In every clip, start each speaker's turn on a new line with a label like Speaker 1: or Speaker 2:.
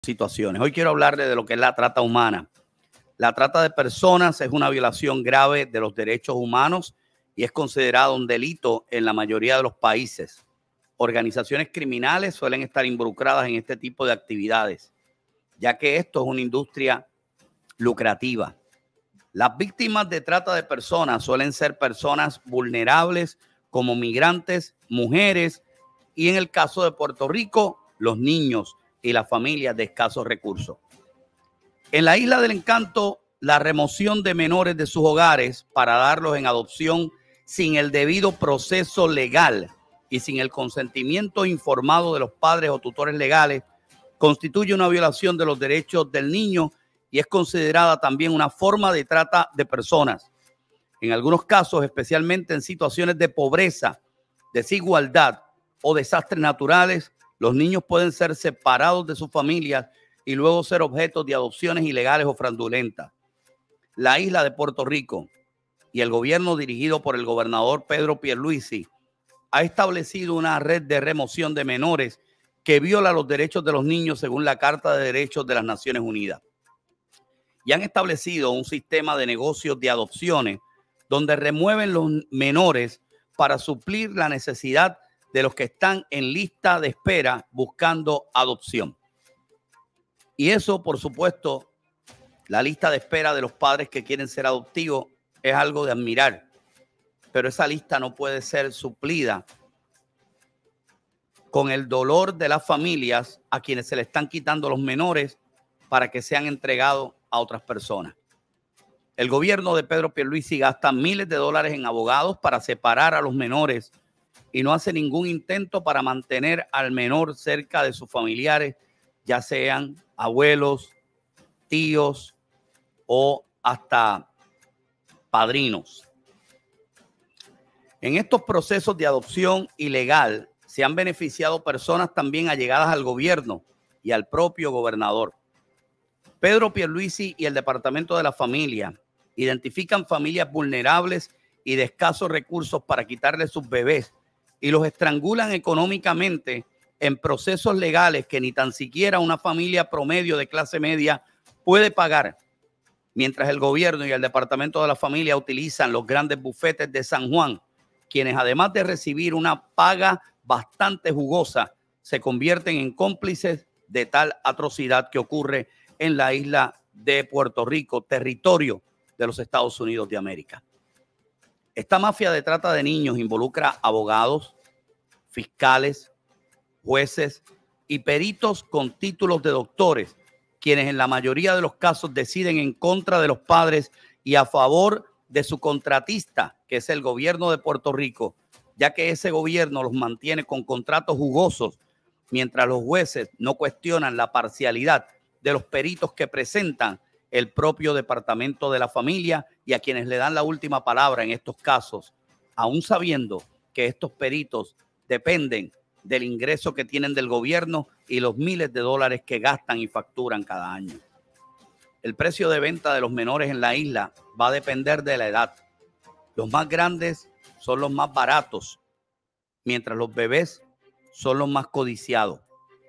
Speaker 1: situaciones. Hoy quiero hablarle de lo que es la trata humana. La trata de personas es una violación grave de los derechos humanos y es considerado un delito en la mayoría de los países. Organizaciones criminales suelen estar involucradas en este tipo de actividades, ya que esto es una industria lucrativa. Las víctimas de trata de personas suelen ser personas vulnerables como migrantes, mujeres y en el caso de Puerto Rico, los niños y las familias de escasos recursos. En la Isla del Encanto, la remoción de menores de sus hogares para darlos en adopción sin el debido proceso legal y sin el consentimiento informado de los padres o tutores legales constituye una violación de los derechos del niño y es considerada también una forma de trata de personas. En algunos casos, especialmente en situaciones de pobreza, desigualdad o desastres naturales, los niños pueden ser separados de sus familias y luego ser objetos de adopciones ilegales o fraudulentas. La isla de Puerto Rico y el gobierno dirigido por el gobernador Pedro Pierluisi ha establecido una red de remoción de menores que viola los derechos de los niños según la Carta de Derechos de las Naciones Unidas. Y han establecido un sistema de negocios de adopciones donde remueven los menores para suplir la necesidad de los que están en lista de espera buscando adopción. Y eso, por supuesto, la lista de espera de los padres que quieren ser adoptivos es algo de admirar, pero esa lista no puede ser suplida con el dolor de las familias a quienes se le están quitando los menores para que sean entregados a otras personas. El gobierno de Pedro Pierluisi gasta miles de dólares en abogados para separar a los menores y no hace ningún intento para mantener al menor cerca de sus familiares, ya sean abuelos, tíos o hasta padrinos. En estos procesos de adopción ilegal se han beneficiado personas también allegadas al gobierno y al propio gobernador. Pedro Pierluisi y el Departamento de la Familia identifican familias vulnerables y de escasos recursos para quitarles sus bebés y los estrangulan económicamente en procesos legales que ni tan siquiera una familia promedio de clase media puede pagar, mientras el gobierno y el Departamento de la Familia utilizan los grandes bufetes de San Juan, quienes además de recibir una paga bastante jugosa, se convierten en cómplices de tal atrocidad que ocurre en la isla de Puerto Rico, territorio de los Estados Unidos de América. Esta mafia de trata de niños involucra abogados, fiscales, jueces y peritos con títulos de doctores, quienes en la mayoría de los casos deciden en contra de los padres y a favor de su contratista, que es el gobierno de Puerto Rico, ya que ese gobierno los mantiene con contratos jugosos, mientras los jueces no cuestionan la parcialidad de los peritos que presentan el propio Departamento de la Familia y a quienes le dan la última palabra en estos casos, aún sabiendo que estos peritos dependen del ingreso que tienen del gobierno y los miles de dólares que gastan y facturan cada año. El precio de venta de los menores en la isla va a depender de la edad. Los más grandes son los más baratos, mientras los bebés son los más codiciados.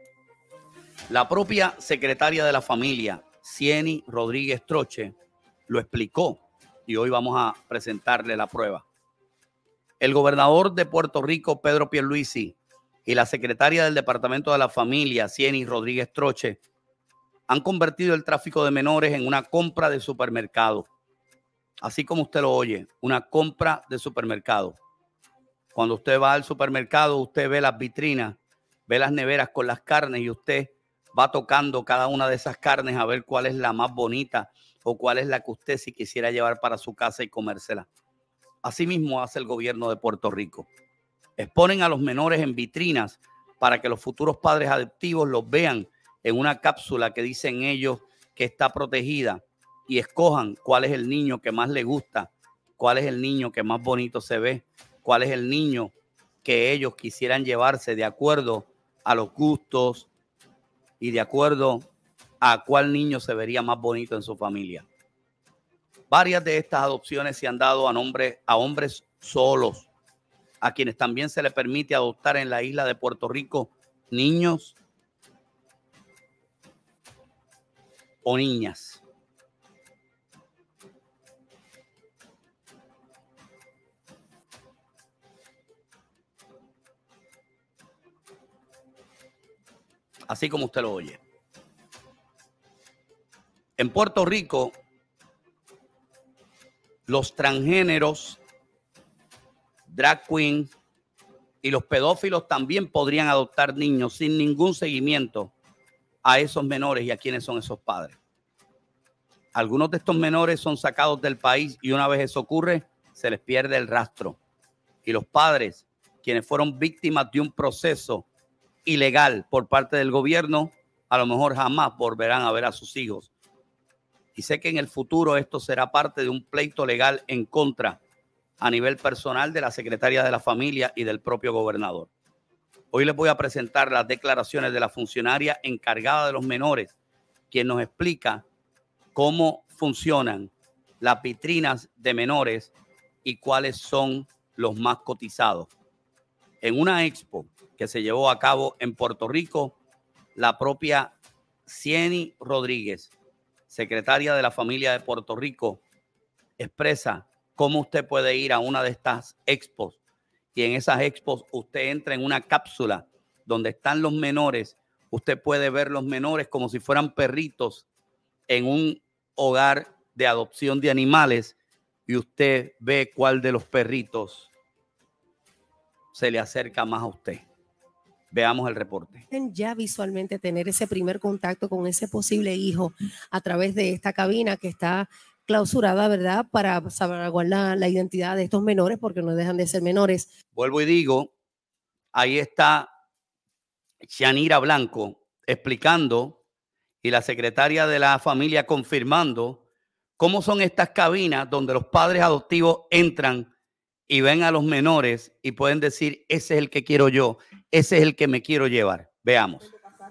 Speaker 1: La propia secretaria de la Familia, Cieny Rodríguez Troche, lo explicó y hoy vamos a presentarle la prueba. El gobernador de Puerto Rico, Pedro Pierluisi, y la secretaria del Departamento de la Familia, Cieny Rodríguez Troche, han convertido el tráfico de menores en una compra de supermercado. Así como usted lo oye, una compra de supermercado. Cuando usted va al supermercado, usted ve las vitrinas, ve las neveras con las carnes y usted va tocando cada una de esas carnes a ver cuál es la más bonita o cuál es la que usted si quisiera llevar para su casa y comérsela. Así mismo hace el gobierno de Puerto Rico. Exponen a los menores en vitrinas para que los futuros padres adoptivos los vean en una cápsula que dicen ellos que está protegida y escojan cuál es el niño que más les gusta, cuál es el niño que más bonito se ve, cuál es el niño que ellos quisieran llevarse de acuerdo a los gustos y de acuerdo a cuál niño se vería más bonito en su familia. Varias de estas adopciones se han dado a hombres solos, a quienes también se les permite adoptar en la isla de Puerto Rico niños o niñas. Así como usted lo oye. En Puerto Rico, los transgéneros, drag queens y los pedófilos también podrían adoptar niños sin ningún seguimiento a esos menores y a quiénes son esos padres. Algunos de estos menores son sacados del país y una vez eso ocurre, se les pierde el rastro. Y los padres, quienes fueron víctimas de un proceso ilegal por parte del gobierno, a lo mejor jamás volverán a ver a sus hijos. Y sé que en el futuro esto será parte de un pleito legal en contra a nivel personal de la secretaria de la familia y del propio gobernador. Hoy les voy a presentar las declaraciones de la funcionaria encargada de los menores, quien nos explica cómo funcionan las vitrinas de menores y cuáles son los más cotizados. En una expo que se llevó a cabo en Puerto Rico, la propia Cieny Rodríguez, secretaria de la familia de Puerto Rico, expresa cómo usted puede ir a una de estas expos y en esas expos usted entra en una cápsula donde están los menores. Usted puede ver los menores como si fueran perritos en un hogar de adopción de animales y usted ve cuál de los perritos se le acerca más a usted. Veamos el reporte.
Speaker 2: Ya visualmente tener ese primer contacto con ese posible hijo a través de esta cabina que está clausurada, ¿verdad? Para salvaguardar la identidad de estos menores porque no dejan de ser menores.
Speaker 1: Vuelvo y digo, ahí está Yanira Blanco explicando y la secretaria de la familia confirmando cómo son estas cabinas donde los padres adoptivos entran y ven a los menores y pueden decir, ese es el que quiero yo, ese es el que me quiero llevar. Veamos.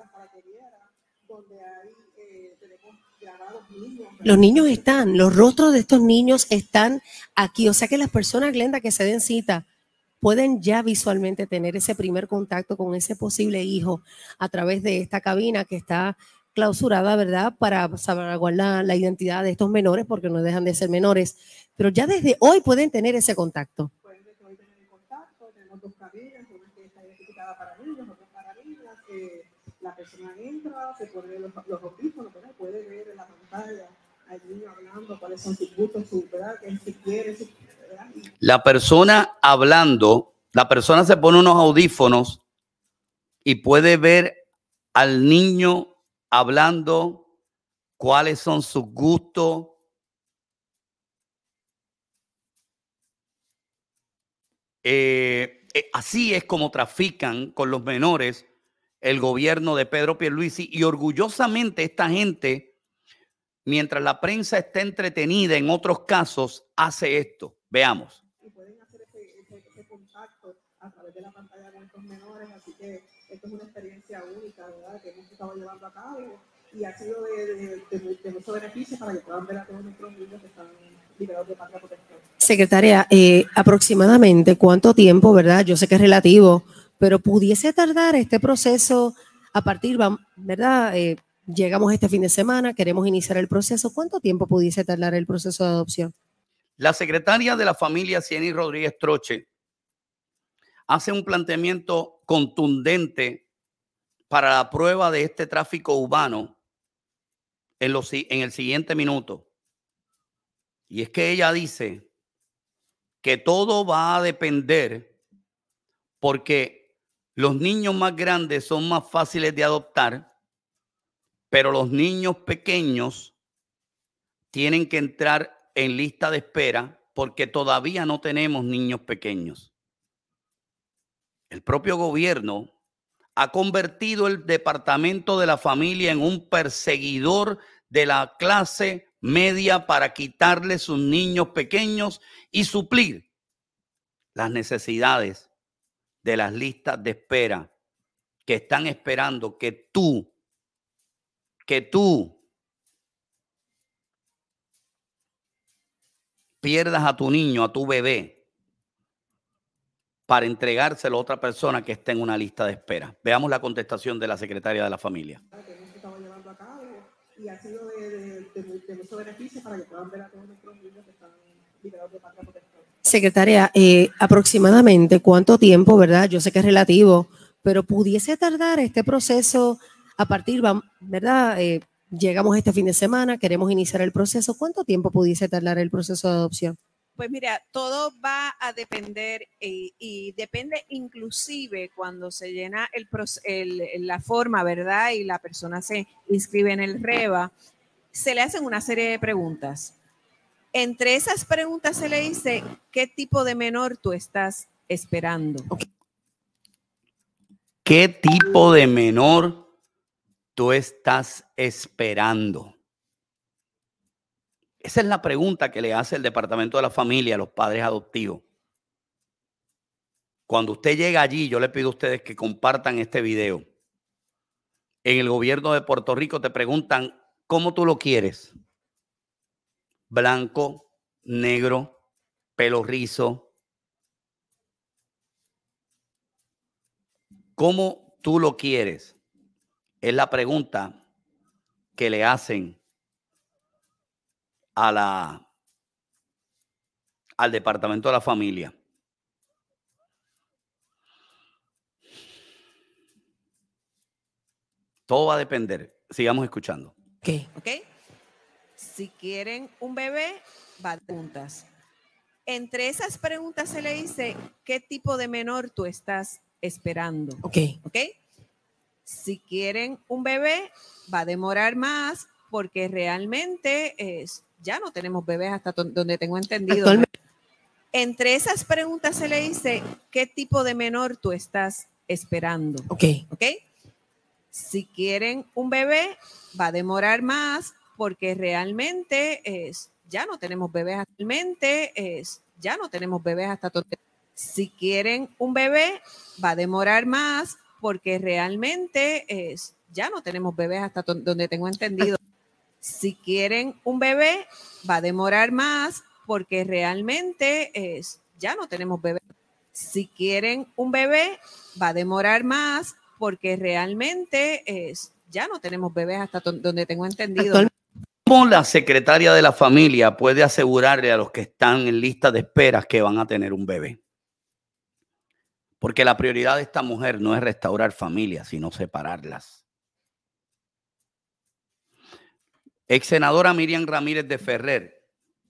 Speaker 2: Los niños están, los rostros de estos niños están aquí. O sea que las personas, Glenda, que se den cita, pueden ya visualmente tener ese primer contacto con ese posible hijo a través de esta cabina que está clausurada, ¿verdad? Para salvaguardar la identidad de estos menores porque no dejan de ser menores. Pero ya desde hoy pueden tener ese contacto.
Speaker 3: Pueden hoy tener contacto, tenemos dos cabinas, una que está identificada para niños, otra para niñas, la persona entra, se pone los audífonos, ¿verdad? Puede ver en la pantalla al niño hablando, cuáles son sus gustos, ¿verdad? ¿Qué si quiere, ¿verdad?
Speaker 1: La persona hablando, la persona se pone unos audífonos y puede ver al niño hablando cuáles son sus gustos. Así es como trafican con los menores el gobierno de Pedro Pierluisi y orgullosamente esta gente, mientras la prensa está entretenida en otros casos, hace esto. Veamos.
Speaker 3: Y pueden hacer ese contacto a través de la pantalla con estos menores, así que esto es una experiencia única, ¿verdad? Que hemos estado llevando a cabo y ha sido de mucho beneficio para que puedan ver a todos nuestros niños que están liberados de patria potestad.
Speaker 2: Secretaria, aproximadamente cuánto tiempo, ¿verdad? Yo sé que es relativo, pero pudiese tardar este proceso a partir, ¿verdad? Llegamos este fin de semana, queremos iniciar el proceso. ¿Cuánto tiempo pudiese tardar el proceso de adopción?
Speaker 1: La secretaria de la familia, Cieny Rodríguez Troche, hace un planteamiento contundente para la prueba de este tráfico humano en el siguiente minuto. Y es que ella dice que todo va a depender porque los niños más grandes son más fáciles de adoptar, pero los niños pequeños tienen que entrar en lista de espera porque todavía no tenemos niños pequeños. El propio gobierno ha convertido el Departamento de la Familia en un perseguidor de la clase media para quitarle sus niños pequeños y suplir las necesidades de las listas de espera que están esperando que tú pierdas a tu niño, a tu bebé, para entregárselo a otra persona que esté en una lista de espera. Veamos la contestación de la secretaria de la familia.
Speaker 3: Que hemos estado llevando a cabo y ha sido de mucho beneficio para que puedan ver a todos nuestros niños que están liberados de patria potestad.
Speaker 2: Secretaria, aproximadamente cuánto tiempo, ¿verdad? Yo sé que es relativo, pero pudiese tardar este proceso a partir, ¿verdad? Llegamos este fin de semana, queremos iniciar el proceso. ¿Cuánto tiempo pudiese tardar el proceso de adopción?
Speaker 4: Pues mira, todo va a depender y depende inclusive cuando se llena la forma, ¿verdad? Y la persona se inscribe en el REVA, se le hacen una serie de preguntas. Entre esas preguntas se le dice qué tipo de menor tú estás esperando.
Speaker 1: ¿Qué tipo de menor tú estás esperando? Esa es la pregunta que le hace el Departamento de la Familia a los padres adoptivos. Cuando usted llega allí, yo le pido a ustedes que compartan este video. En el gobierno de Puerto Rico te preguntan, ¿cómo tú lo quieres? Blanco, negro, pelo rizo. ¿Cómo tú lo quieres? Es la pregunta que le hacen al Departamento de la Familia. Todo va a depender. Sigamos escuchando.
Speaker 4: ¿Ok? Si quieren un bebé, va de preguntas. Entre esas preguntas se le dice qué tipo de menor tú estás esperando.
Speaker 2: Ok.
Speaker 4: ¿Ok? Si quieren un bebé, va a demorar más porque realmente ya no tenemos bebés hasta donde tengo entendido. Entre esas preguntas se le dice qué tipo de menor tú estás esperando.
Speaker 2: Ok.
Speaker 4: ¿Ok? Si quieren un bebé, va a demorar más porque realmente ya no tenemos bebés actualmente, ya no tenemos bebés hasta donde. Si quieren un bebé, va a demorar más porque realmente ya no tenemos bebés hasta donde tengo entendido. Si quieren un bebé, va a demorar más porque realmente ya no tenemos bebés. Si quieren un bebé, va a demorar más porque realmente ya no tenemos bebés hasta donde tengo entendido.
Speaker 1: ¿Cómo la secretaria de la familia puede asegurarle a los que están en lista de espera que van a tener un bebé? Porque la prioridad de esta mujer no es restaurar familias, sino separarlas. Ex senadora Miriam Ramírez de Ferrer,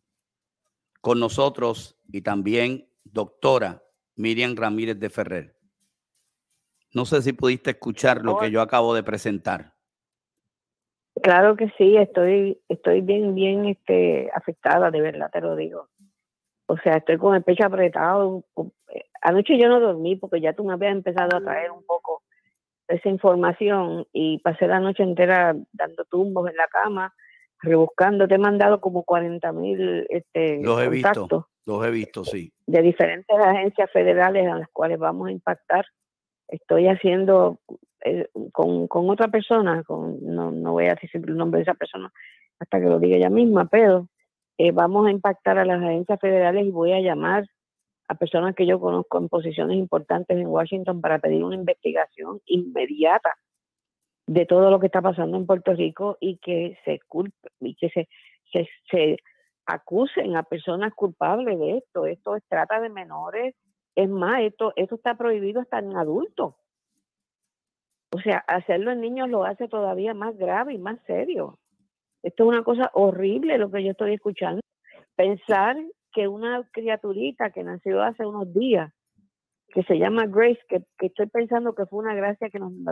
Speaker 1: con nosotros, y también doctora Miriam Ramírez de Ferrer. No sé si pudiste escuchar lo que yo acabo de presentar.
Speaker 5: Claro que sí, estoy bien afectada, de verdad te lo digo. O sea, estoy con el pecho apretado. Anoche yo no dormí porque ya tú me habías empezado a traer un poco esa información y pasé la noche entera dando tumbos en la cama, rebuscando. Te he mandado como 40,000 contactos.
Speaker 1: Los he visto, sí.
Speaker 5: De diferentes agencias federales a las cuales vamos a impactar. Estoy haciendo con otra persona, no voy a decir el nombre de esa persona hasta que lo diga ella misma, pero vamos a impactar a las agencias federales y voy a llamar a personas que yo conozco en posiciones importantes en Washington para pedir una investigación inmediata de todo lo que está pasando en Puerto Rico y que se culpe y que se acusen a personas culpables de esto. Esto es trata de menores. Es más, esto está prohibido hasta en adultos. O sea, hacerlo en niños lo hace todavía más grave y más serio. Esto es una cosa horrible lo que yo estoy escuchando. Pensar que una criaturita que nació hace unos días, que se llama Grace, que estoy pensando que fue una gracia que nos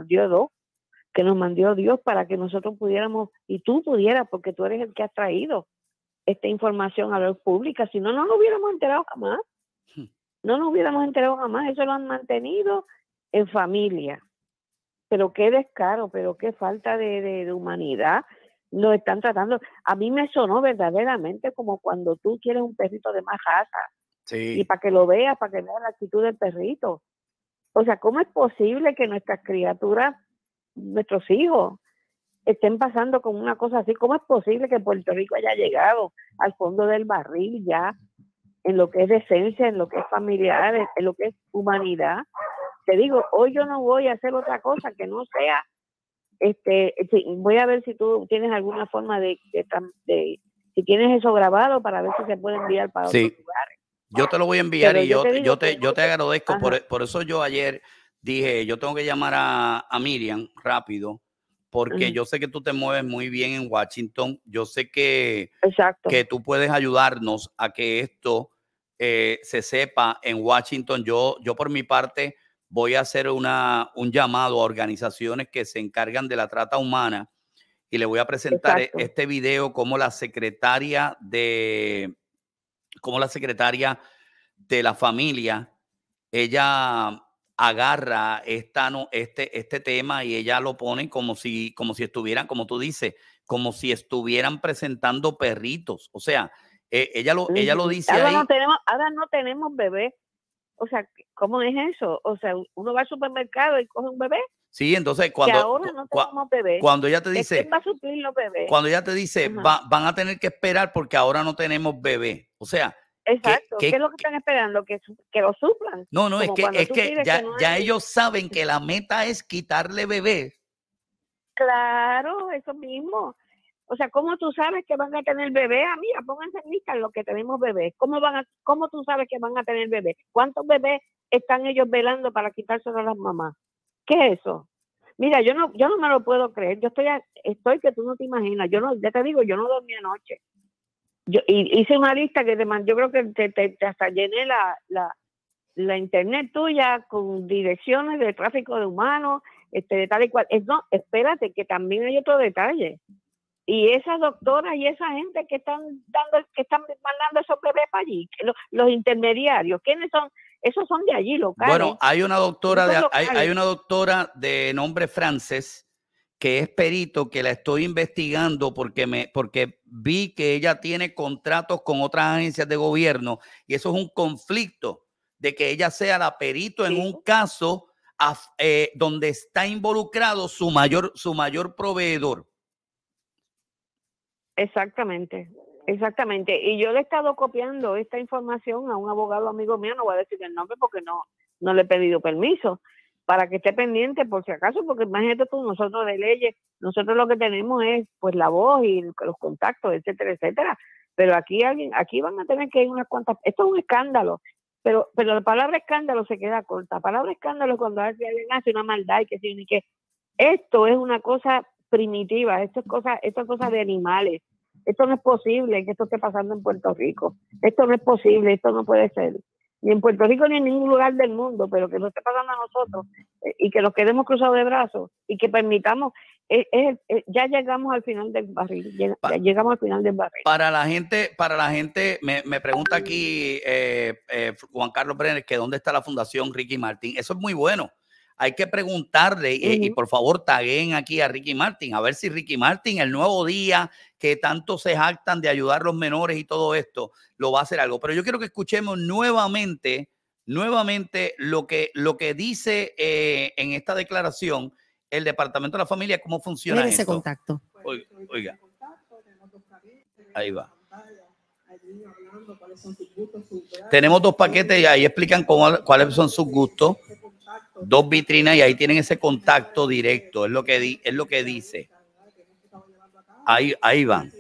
Speaker 5: mandó Dios para que nosotros pudiéramos, y tú pudieras, porque tú eres el que ha traído esta información a la luz pública, si no, no nos hubiéramos enterado jamás. No nos hubiéramos enterado jamás. Eso lo han mantenido en familia. Pero qué descaro, pero qué falta de humanidad nos están tratando. A mí me sonó verdaderamente como cuando tú quieres un perrito de más raza.
Speaker 1: Sí.
Speaker 5: Y para que lo veas, para que veas la actitud del perrito. O sea, ¿cómo es posible que nuestras criaturas, nuestros hijos, estén pasando con una cosa así? ¿Cómo es posible que Puerto Rico haya llegado al fondo del barril ya en lo que es decencia, en lo que es familiar, en lo que es humanidad? Te digo, hoy yo no voy a hacer otra cosa que no sea Sí, voy a ver si tú tienes alguna forma si tienes eso grabado para ver si se puede enviar para otros lugares.
Speaker 1: Yo te lo voy a enviar.
Speaker 5: Pero
Speaker 1: y yo te agradezco.
Speaker 5: Ajá.
Speaker 1: Por eso yo ayer dije, yo tengo que llamar a Miriam rápido, porque yo sé que tú te mueves muy bien en Washington. Yo sé que tú puedes ayudarnos a que esto se sepa en Washington. Yo por mi parte voy a hacer un llamado a organizaciones que se encargan de la trata humana y le voy a presentar este video como la secretaria de la familia, ella agarra este tema y ella lo pone como si estuvieran, como tú dices, como si estuvieran presentando perritos. O sea, ella lo dice
Speaker 5: ahora
Speaker 1: ahí.
Speaker 5: Ahora no tenemos bebés. O sea, ¿cómo es eso? O sea, uno va al supermercado y coge un bebé.
Speaker 1: Sí, entonces
Speaker 5: ahora no tenemos bebés.
Speaker 1: Cuando ella te dice,
Speaker 5: ¿quién va a suplir los bebés?
Speaker 1: Cuando ella te dice, van a tener que esperar porque ahora no tenemos bebé. O sea,
Speaker 5: exacto. ¿Qué es lo que están esperando? Que lo suplan.
Speaker 1: No, es que ya ellos saben que la meta es quitarle bebés.
Speaker 5: Claro, eso mismo. O sea, ¿cómo tú sabes que van a tener bebé? Mira, pónganse en lista los que tenemos bebés. ¿Cómo tú sabes que van a tener bebé? ¿Cuántos bebés están ellos velando para quitárselo a las mamás? ¿Qué es eso? Mira, yo no me lo puedo creer. Yo estoy que tú no te imaginas. Ya te digo, yo no dormí anoche. Yo hice una lista yo creo que te hasta llené la internet tuya con direcciones de tráfico de humanos, de tal y cual. No, espérate, que también hay otro detalle. Y esas doctoras y esa gente que están mandando esos bebés para allí, los intermediarios, ¿quiénes son? Esos son de allí, locales.
Speaker 1: Bueno, hay una doctora de nombre Frances que es perito, que la estoy investigando porque vi que ella tiene contratos con otras agencias de gobierno y eso es un conflicto de que ella sea la perito en un caso donde está involucrado su mayor proveedor.
Speaker 5: Exactamente. Y yo le he estado copiando esta información a un abogado amigo mío, no voy a decir el nombre porque no le he pedido permiso, para que esté pendiente por si acaso, porque imagínate tú, nosotros de leyes, nosotros lo que tenemos es pues la voz y los contactos, etcétera, etcétera. Pero aquí van a tener que ir unas cuantas, esto es un escándalo, pero la palabra escándalo se queda corta. La palabra escándalo es cuando alguien hace una maldad y que esto es una cosa primitiva, esto es cosa de animales. Esto no es posible que esto esté pasando en Puerto Rico. Esto no es posible, esto no puede ser. Ni en Puerto Rico ni en ningún lugar del mundo, pero que nos esté pasando a nosotros y que nos quedemos cruzados de brazos y que permitamos, ya llegamos al final del barril. Llegamos al final del barril.
Speaker 1: Para la gente, me pregunta aquí Juan Carlos Brenner que dónde está la Fundación Ricky Martin. Eso es muy bueno. Hay que preguntarle y por favor taguen aquí a Ricky Martin, a ver si Ricky Martin, el Nuevo Día, que tanto se jactan de ayudar a los menores y todo esto, lo va a hacer algo. Pero yo quiero que escuchemos nuevamente lo que dice en esta declaración el Departamento de la Familia, cómo funciona
Speaker 2: ese contacto.
Speaker 1: Oiga. Ahí va. Tenemos 2 paquetes y ahí explican cuáles son sus gustos. 2 vitrinas y ahí tienen ese contacto directo, es lo que dice. Ahí van.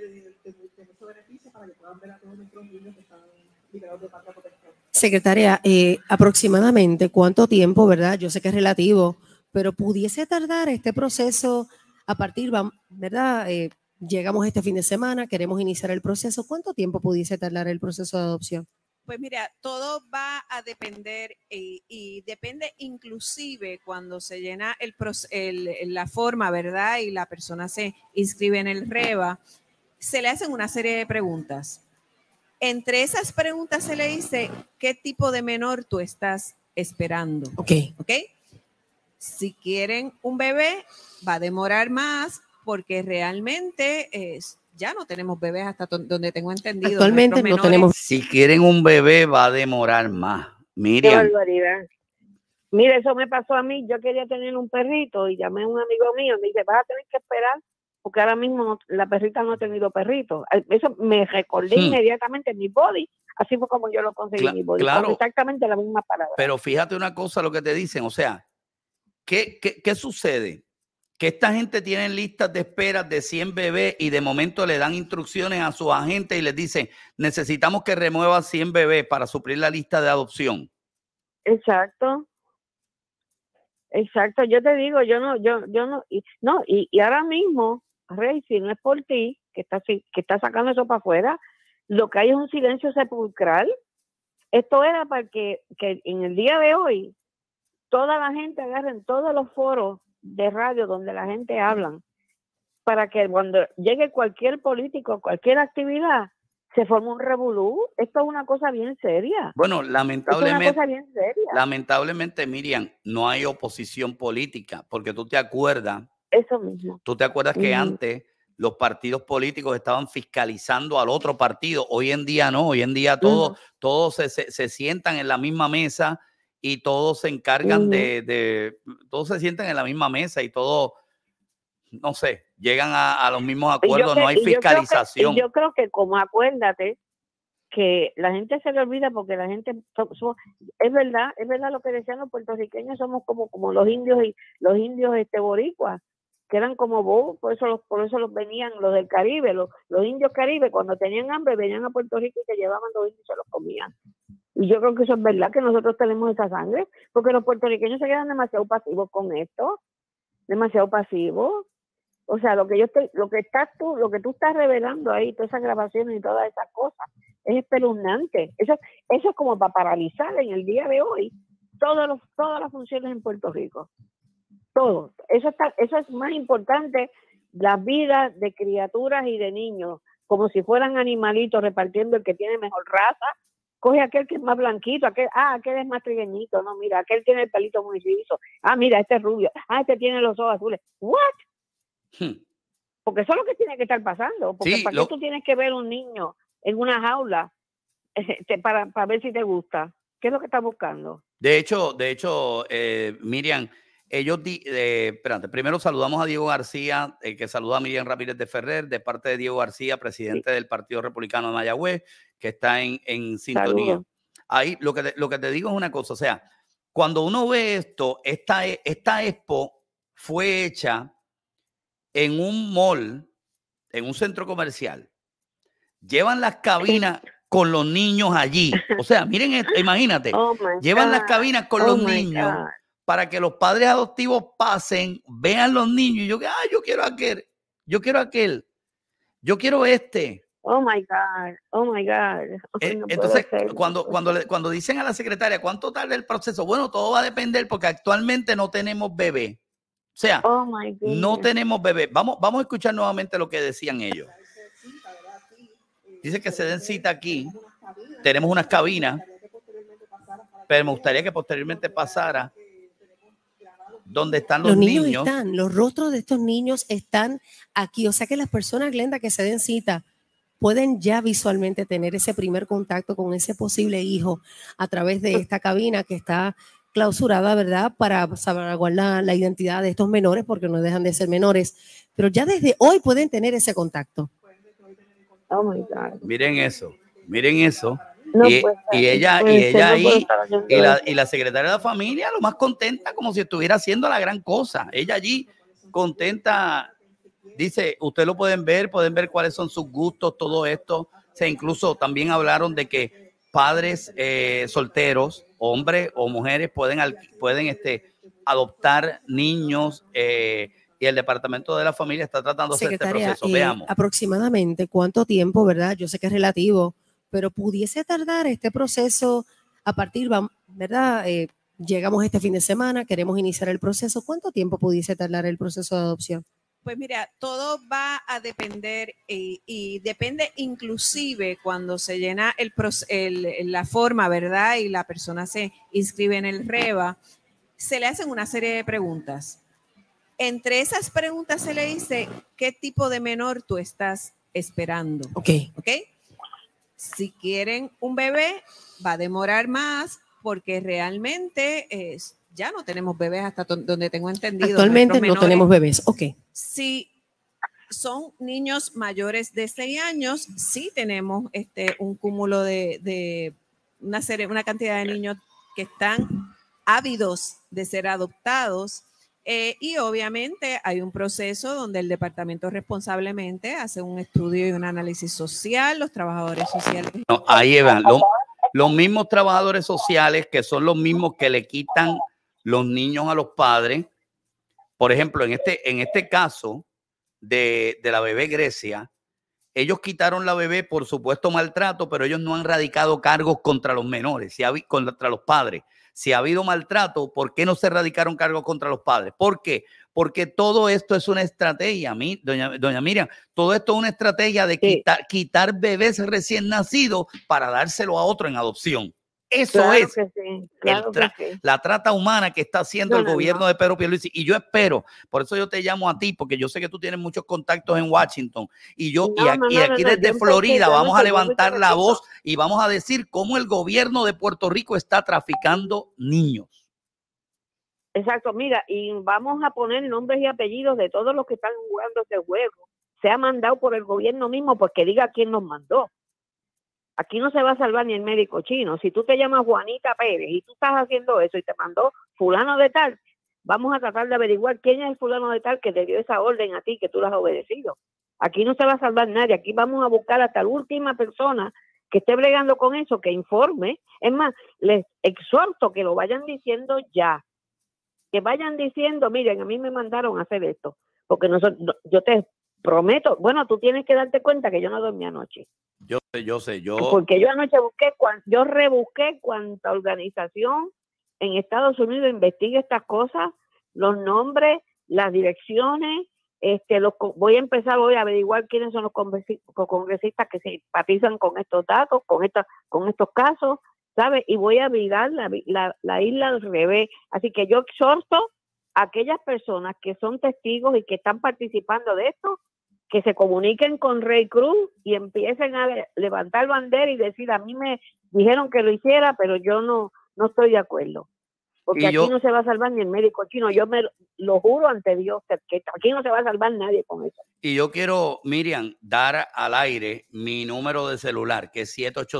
Speaker 2: Secretaria, aproximadamente cuánto tiempo, ¿verdad? Yo sé que es relativo, pero pudiese tardar este proceso a partir, ¿verdad? Llegamos este fin de semana, queremos iniciar el proceso. ¿Cuánto tiempo pudiese tardar el proceso de adopción?
Speaker 4: Pues mira, todo va a depender y depende inclusive cuando se llena la forma, ¿verdad? Y la persona se inscribe en el REVA, se le hacen una serie de preguntas. Entre esas preguntas se le dice qué tipo de menor tú estás esperando.
Speaker 2: Ok.
Speaker 4: Si quieren un bebé, va a demorar más porque realmente ya no tenemos bebés hasta donde tengo entendido.
Speaker 2: Actualmente no tenemos.
Speaker 1: Si quieren un bebé va a demorar más. Miriam.
Speaker 5: Qué barbaridad. Mira, eso me pasó a mí. Yo quería tener un perrito y llamé a un amigo mío y me dice, vas a tener que esperar porque ahora mismo la perrita no ha tenido perrito. Eso me recordé inmediatamente mi body. Así fue como yo lo conseguí mi body.
Speaker 1: Claro.
Speaker 5: Exactamente la misma palabra.
Speaker 1: Pero fíjate una cosa lo que te dicen. O sea, ¿qué sucede? que esta gente tiene listas de espera de 100 bebés y de momento le dan instrucciones a sus agentes y les dicen, necesitamos que remueva 100 bebés para suplir la lista de adopción.
Speaker 5: Exacto. Exacto, yo te digo, yo no, y ahora mismo, Rey, si no es por ti, que está sacando eso para afuera, lo que hay es un silencio sepulcral. Esto era para que en el día de hoy, toda la gente agarre en todos los foros de radio donde la gente habla, para que cuando llegue cualquier político, cualquier actividad, se forma un revolú. Esto es una cosa bien seria.
Speaker 1: Bueno, lamentablemente,
Speaker 5: es una cosa bien seria.
Speaker 1: Lamentablemente, Miriam, no hay oposición política, porque tú te acuerdas.
Speaker 5: Eso mismo.
Speaker 1: Tú te acuerdas que antes los partidos políticos estaban fiscalizando al otro partido. Hoy en día no, hoy en día todos se sientan en la misma mesa y todos se encargan todos se sientan en la misma mesa y todos, no sé, llegan a los mismos acuerdos, no hay fiscalización.
Speaker 5: Yo creo que como acuérdate que la gente se le olvida porque la gente es verdad lo que decían los puertorriqueños, somos como los indios boricuas, que eran como bobos, por eso los venían los del Caribe, los indios Caribe, cuando tenían hambre venían a Puerto Rico y se llevaban los indios y se los comían. Y yo creo que eso es verdad, que nosotros tenemos esa sangre, porque los puertorriqueños se quedan demasiado pasivos con esto, demasiado pasivos. O sea, lo que tú estás revelando ahí, todas esas grabaciones y todas esas cosas, es espeluznante. Eso es como para paralizar en el día de hoy todas las funciones en Puerto Rico. Todo. Eso es más importante, las vidas de criaturas y de niños, como si fueran animalitos repartiendo el que tiene mejor raza. Coge aquel que es más blanquito, aquel es más trigueñito, no, mira, aquel tiene el pelito muy liso, mira, este es rubio, este tiene los ojos azules. ¿What? Porque eso es lo que tiene que estar pasando. Porque
Speaker 1: sí,
Speaker 5: ¿para qué tú tienes que ver un niño en una jaula para ver si te gusta? ¿Qué es lo que estás buscando?
Speaker 1: De hecho, Miriam, espérate, primero saludamos a Diego García, que saluda a Miriam Ramírez de Ferrer, de parte de Diego García, presidente del Partido Republicano de Mayagüez, que está en sintonía.
Speaker 5: Saludos.
Speaker 1: Ahí lo que te digo es una cosa, o sea, cuando uno ve esto, esta expo fue hecha en un mall, en un centro comercial. Llevan las cabinas con los niños allí. O sea, miren esto, imagínate. Llevan las cabinas con los niños para que los padres adoptivos pasen, vean los niños y yo quiero aquel, yo quiero este.
Speaker 5: Oh my God. No
Speaker 1: entonces, cuando dicen a la secretaria, ¿cuánto tarda el proceso? Bueno, todo va a depender porque actualmente no tenemos bebé. O sea, no tenemos bebé. Vamos a escuchar nuevamente lo que decían ellos. Dice que se den cita aquí. Tenemos unas cabinas, pero me gustaría que posteriormente pasara donde están los niños.
Speaker 2: Los rostros de estos niños están aquí. O sea que las personas, Glenda, que se den cita, pueden ya visualmente tener ese primer contacto con ese posible hijo a través de esta cabina que está clausurada, ¿verdad? Para salvaguardar la identidad de estos menores, porque no dejan de ser menores. Pero ya desde hoy pueden tener ese contacto.
Speaker 5: Oh my God.
Speaker 1: Miren eso.
Speaker 5: No,
Speaker 1: y ella ahí, y la secretaria de la familia, lo más contenta, como si estuviera haciendo la gran cosa. Ella allí, contenta, dice, ustedes lo pueden ver cuáles son sus gustos, todo esto. O sea, incluso también hablaron de que padres solteros, hombres o mujeres, pueden adoptar niños, y el Departamento de la Familia está tratando de hacer este proceso. Veamos.
Speaker 2: Aproximadamente, ¿cuánto tiempo, verdad? Yo sé que es relativo, pero pudiese tardar este proceso a partir, ¿verdad? Llegamos este fin de semana, queremos iniciar el proceso. ¿Cuánto tiempo pudiese tardar el proceso de adopción?
Speaker 4: Pues mira, todo va a depender y depende inclusive cuando se llena la forma, ¿verdad? Y la persona se inscribe en el REVA, se le hacen una serie de preguntas. Entre esas preguntas se le dice qué tipo de menor tú estás esperando.
Speaker 2: Ok.
Speaker 4: Si quieren un bebé, va a demorar más porque realmente ya no tenemos bebés hasta donde tengo entendido.
Speaker 2: Actualmente no tenemos bebés. Ok.
Speaker 4: Si son niños mayores de 6 años, sí tenemos un cúmulo de una cantidad de niños que están ávidos de ser adoptados. Y obviamente hay un proceso donde el departamento responsablemente hace un estudio y un análisis social, los trabajadores sociales.
Speaker 1: No, ahí van los mismos trabajadores sociales que son los mismos que le quitan los niños a los padres. Por ejemplo, en este caso de la bebé Grecia, ellos quitaron la bebé por supuesto maltrato, pero ellos no han radicado cargos contra los menores, contra los padres. Si ha habido maltrato, ¿por qué no se radicaron cargos contra los padres? ¿Por qué? Porque todo esto es una estrategia, doña Miriam, todo esto es una estrategia de quitar bebés recién nacidos para dárselo a otro en adopción. Eso
Speaker 5: claro
Speaker 1: es
Speaker 5: que sí, claro que sí.
Speaker 1: la trata humana que está haciendo el gobierno de Pedro Pierluisi. Y yo espero, por eso yo te llamo a ti, porque yo sé que tú tienes muchos contactos en Washington. Y aquí desde Florida vamos a levantar la voz y vamos a decir cómo el gobierno de Puerto Rico está traficando niños.
Speaker 5: Exacto, mira, y vamos a poner nombres y apellidos de todos los que están jugando ese juego. Se ha mandado por el gobierno mismo porque diga quién nos mandó. Aquí no se va a salvar ni el médico chino. Si tú te llamas Juanita Pérez y tú estás haciendo eso y te mandó fulano de tal, vamos a tratar de averiguar quién es el fulano de tal que te dio esa orden a ti, que tú la has obedecido. Aquí no se va a salvar nadie. Aquí vamos a buscar hasta la última persona que esté bregando con eso, que informe. Es más, les exhorto que lo vayan diciendo ya. Que vayan diciendo, miren, a mí me mandaron a hacer esto. Porque yo te prometo, bueno, tú tienes que darte cuenta que yo no dormí anoche.
Speaker 1: Yo sé.
Speaker 5: Porque yo anoche yo rebusqué cuánta organización en Estados Unidos investiga estas cosas, los nombres, las direcciones, voy a empezar hoy a averiguar quiénes son los congresistas que simpatizan con estos datos, con estos casos, ¿sabes? Y voy a mirar la isla al revés. Así que yo exhorto a aquellas personas que son testigos y que están participando de esto, que se comuniquen con Rey Cruz y empiecen a levantar bandera y decir, a mí me dijeron que lo hiciera, pero yo no estoy de acuerdo. Porque aquí no se va a salvar ni el médico chino. Yo me lo juro ante Dios que aquí no se va a salvar nadie con eso.
Speaker 1: Y yo quiero, Miriam, dar al aire mi número de celular, que es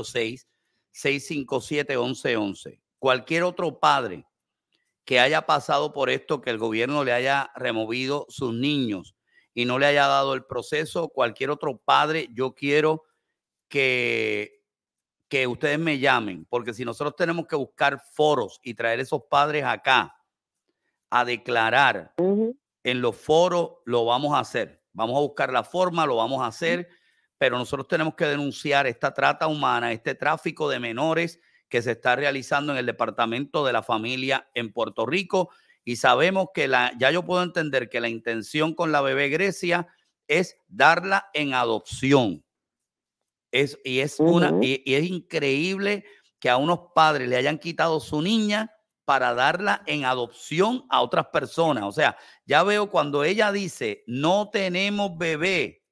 Speaker 1: 786-657-1111. Cualquier otro padre que haya pasado por esto, que el gobierno le haya removido sus niños y no le haya dado el proceso, cualquier otro padre, yo quiero que ustedes me llamen, porque si nosotros tenemos que buscar foros y traer esos padres acá a declarar en los foros, lo vamos a hacer. Vamos a buscar la forma, lo vamos a hacer, pero nosotros tenemos que denunciar esta trata humana, este tráfico de menores que se está realizando en el Departamento de la Familia en Puerto Rico. Y sabemos que ya yo puedo entender que la intención con la bebé Grecia es darla en adopción. Es increíble que a unos padres le hayan quitado su niña para darla en adopción a otras personas. O sea, ya veo cuando ella dice, no tenemos bebé.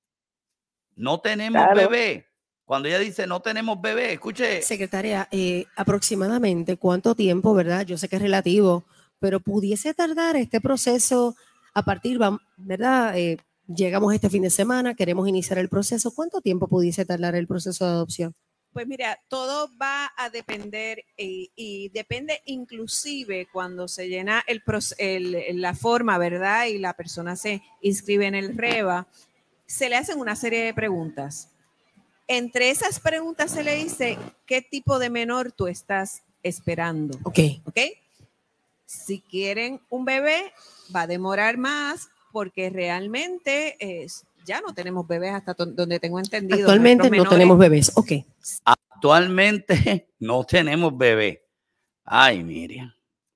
Speaker 1: Cuando ella dice, no tenemos bebé, escuche.
Speaker 2: Secretaria, aproximadamente, ¿cuánto tiempo, verdad? Yo sé que es relativo, pero pudiese tardar este proceso a partir, ¿verdad? Llegamos este fin de semana, queremos iniciar el proceso. ¿Cuánto tiempo pudiese tardar el proceso de adopción?
Speaker 4: Pues mira, todo va a depender y depende inclusive cuando se llena la forma, ¿verdad? Y la persona se inscribe en el REVA, se le hacen una serie de preguntas. Entre esas preguntas se le dice qué tipo de menor tú estás esperando.
Speaker 2: Ok.
Speaker 4: Si quieren un bebé, va a demorar más porque realmente ya no tenemos bebés hasta donde tengo entendido.
Speaker 2: Actualmente no tenemos bebés. Ok.
Speaker 1: Actualmente no tenemos bebé. Ay, Miriam.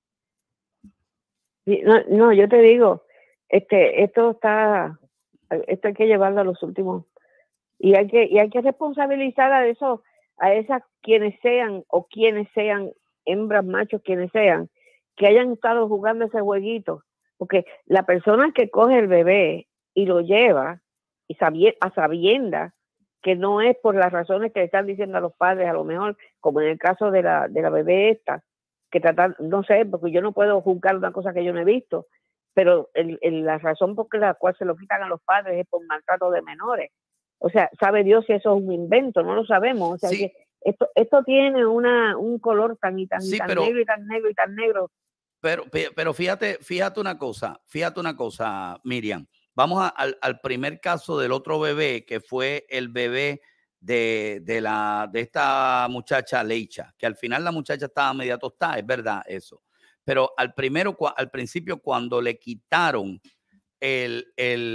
Speaker 5: No, yo te digo, esto hay que llevarlo a los últimos. Y hay que responsabilizar a esas quienes sean hembras, machos, quienes sean, que hayan estado jugando ese jueguito. Porque la persona que coge el bebé y lo lleva a sabiendas que no es por las razones que le están diciendo a los padres, a lo mejor, como en el caso de la bebé esta, que no sé, porque yo no puedo juzgar una cosa que yo no he visto, pero la razón por la cual se lo quitan a los padres es por maltrato de menores. O sea, sabe Dios si eso es un invento, no lo sabemos. O sea, que esto tiene un color tan negro y tan negro y tan negro.
Speaker 1: pero fíjate una cosa, Miriam. Vamos al primer caso del otro bebé, que fue el bebé de esta muchacha Leicha, que al final la muchacha estaba media tostada, es verdad eso. Pero al principio, cuando le quitaron el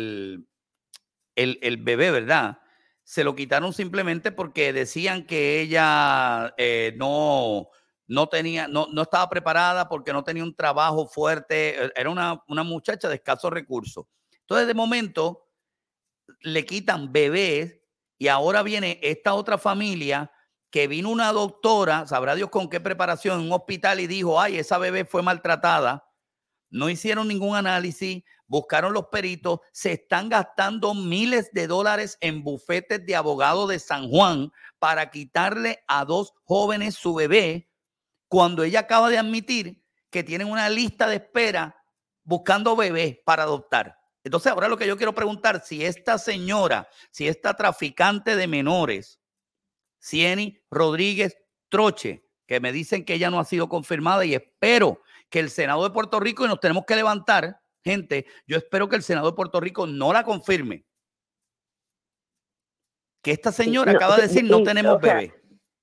Speaker 1: bebé, ¿verdad? Se lo quitaron simplemente porque decían que ella no estaba preparada, porque no tenía un trabajo fuerte, era una muchacha de escasos recursos. Entonces, de momento, le quitan bebés y ahora viene esta otra familia que vino una doctora, sabrá Dios con qué preparación, en un hospital y dijo, ay, esa bebé fue maltratada. No hicieron ningún análisis, buscaron los peritos, se están gastando miles de dólares en bufetes de abogados de San Juan para quitarle a 2 jóvenes su bebé, cuando ella acaba de admitir que tienen una lista de espera buscando bebés para adoptar. Entonces, ahora lo que yo quiero preguntar, si esta señora, si esta traficante de menores, Cieny Rodríguez Troche, que me dicen que ella no ha sido confirmada, y espero que el Senado de Puerto Rico, y nos tenemos que levantar, gente, yo espero que el Senado de Puerto Rico no la confirme. Que esta señora acaba de decir no tenemos bebé.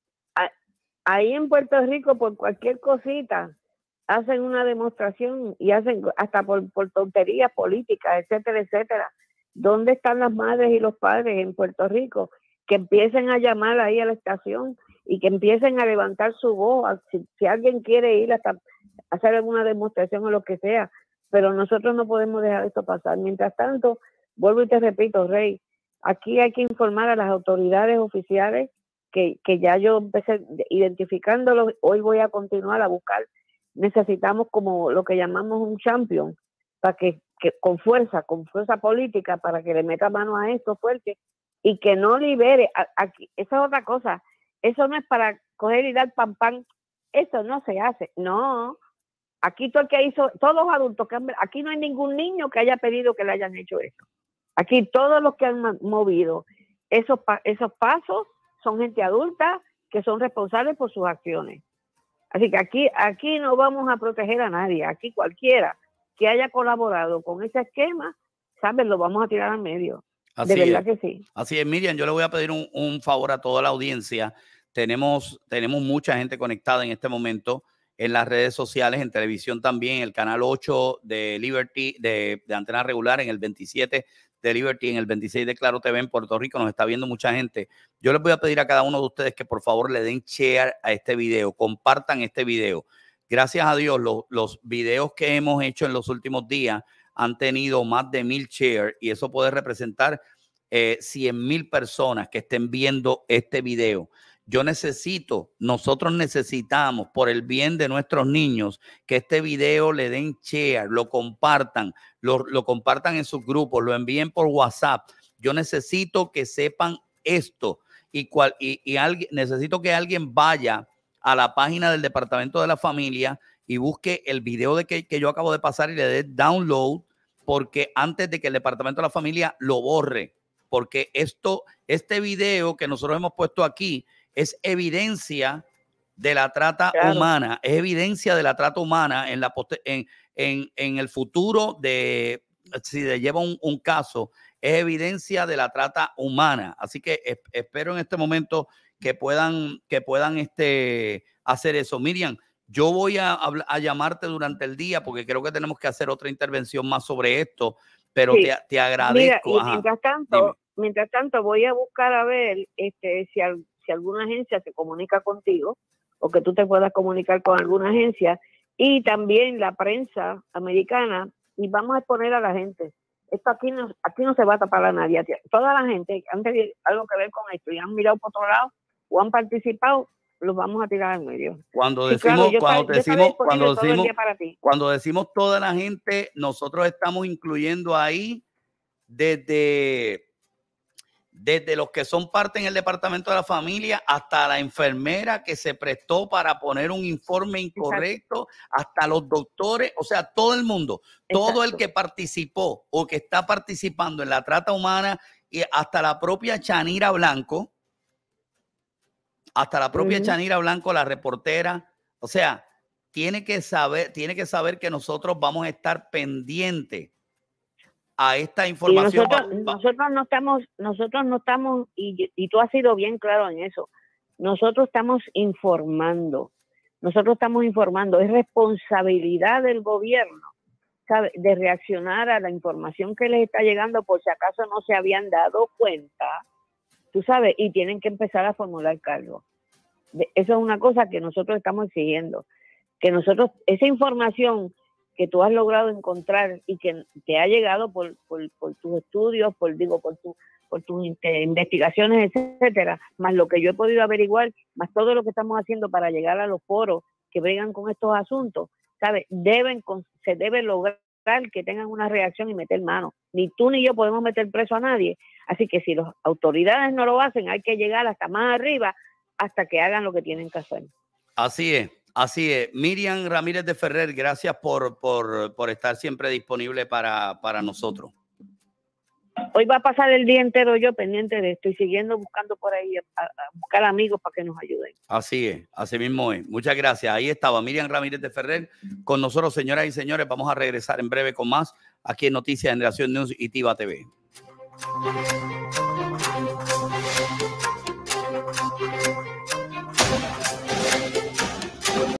Speaker 5: Ahí en Puerto Rico, por cualquier cosita, hacen una demostración y hacen hasta por tonterías políticas, etcétera, etcétera. ¿Dónde están las madres y los padres en Puerto Rico? Que empiecen a llamar ahí a la estación y que empiecen a levantar su voz. Si alguien quiere ir hasta hacer alguna demostración o lo que sea, pero nosotros no podemos dejar esto pasar. Mientras tanto, vuelvo y te repito, Rey, aquí hay que informar a las autoridades oficiales que ya yo empecé identificándolos, hoy voy a continuar a buscar. Necesitamos como lo que llamamos un champion, para que con fuerza política, para que le meta mano a esto fuerte y que no libere. Aquí, esa es otra cosa, eso no es para coger y dar pan, eso no se hace, no. Aquí todo el que hizo, todos los adultos, aquí no hay ningún niño que haya pedido que le hayan hecho eso. Aquí todos los que han movido esos pasos son gente adulta que son responsables por sus acciones. Así que aquí no vamos a proteger a nadie. Aquí cualquiera que haya colaborado con ese esquema, ¿sabes? Lo vamos a tirar al medio.
Speaker 1: Así
Speaker 5: de verdad
Speaker 1: es.
Speaker 5: Que sí.
Speaker 1: Así es, Miriam, yo le voy a pedir un favor a toda la audiencia. Tenemos mucha gente conectada en este momento en las redes sociales, en televisión también, el canal 8 de Liberty, de antena regular, en el 27 de Liberty, en el 26 de Claro TV en Puerto Rico. Nos está viendo mucha gente. Yo les voy a pedir a cada uno de ustedes que por favor le den share a este video, compartan este video. Gracias a Dios, los videos que hemos hecho en los últimos días han tenido más de 1000 shares y eso puede representar 100,000 personas que estén viendo este video. Nosotros necesitamos, por el bien de nuestros niños, que este video le den share, lo compartan, lo compartan en sus grupos, lo envíen por WhatsApp. Yo necesito que sepan esto necesito que alguien vaya a la página del Departamento de la Familia y busque el video que yo acabo de pasar y le dé download, porque antes de que el Departamento de la Familia lo borre, porque este video que nosotros hemos puesto aquí es evidencia de la trata humana, es evidencia de la trata humana en el futuro si le lleva un caso, es evidencia de la trata humana. Así que espero en este momento que puedan hacer eso. Miriam, yo voy a llamarte durante el día porque creo que tenemos que hacer otra intervención más sobre esto, pero sí, te agradezco.
Speaker 5: Mira, y mientras tanto voy a buscar a ver si alguna agencia se comunica contigo o que tú te puedas comunicar con alguna agencia, y también la prensa americana, y vamos a exponer a la gente. Esto aquí no se va a tapar a nadie. Toda la gente que han tenido algo que ver con esto y han mirado por otro lado o han participado, los vamos a tirar al medio.
Speaker 1: Cuando decimos toda la gente, nosotros estamos incluyendo ahí desde los que son parte en el Departamento de la Familia hasta la enfermera que se prestó para poner un informe incorrecto, hasta los doctores, o sea, todo el mundo, todo el que participó o que está participando en la trata humana, y hasta la propia Chanira Blanco, la reportera. O sea, tiene que saber que nosotros vamos a estar pendientes a esta información.
Speaker 5: Y nosotros no estamos, y tú has sido bien claro en eso, nosotros estamos informando, es responsabilidad del gobierno, ¿sabe?, de reaccionar a la información que les está llegando por si acaso no se habían dado cuenta, tú sabes, y tienen que empezar a formular cargos. Eso es una cosa que nosotros estamos exigiendo, que nosotros, esa información que tú has logrado encontrar y que te ha llegado por tus estudios, por tus investigaciones, etcétera, más lo que yo he podido averiguar, más todo lo que estamos haciendo para llegar a los foros que bregan con estos asuntos, ¿sabes? Se debe lograr que tengan una reacción y meter mano. Ni tú ni yo podemos meter preso a nadie. Así que si las autoridades no lo hacen, hay que llegar hasta más arriba hasta que hagan lo que tienen que hacer.
Speaker 1: Así es. Así es. Miriam Ramírez de Ferrer, gracias por estar siempre disponible para nosotros.
Speaker 5: Hoy va a pasar el día entero yo pendiente de esto y siguiendo buscando por ahí a buscar amigos para que nos ayuden.
Speaker 1: Así es, así mismo es. Muchas gracias. Ahí estaba Miriam Ramírez de Ferrer con nosotros, señoras y señores. Vamos a regresar en breve con más aquí en Noticias Generación News y Tiva TV.